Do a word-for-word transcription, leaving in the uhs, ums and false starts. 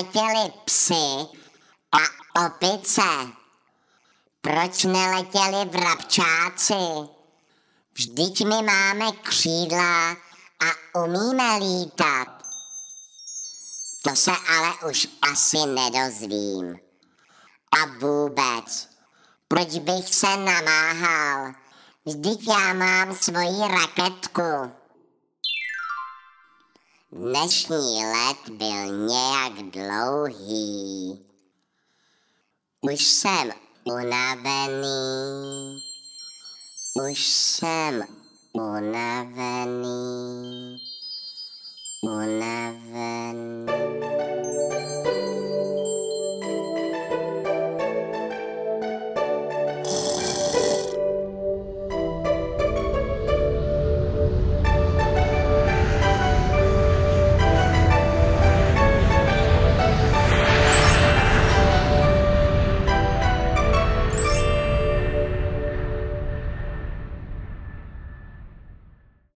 letěli psy a opice? Proč neletěli vrabčáci? Vždyť my máme křídla a umíme lítat. To se ale už asi nedozvím. A vůbec, proč bych se namáhal? Vždyť já mám svoji raketku. Dnešní let byl nějak dlouhý. Už jsem unavený. Už jsem unavený. Unavený.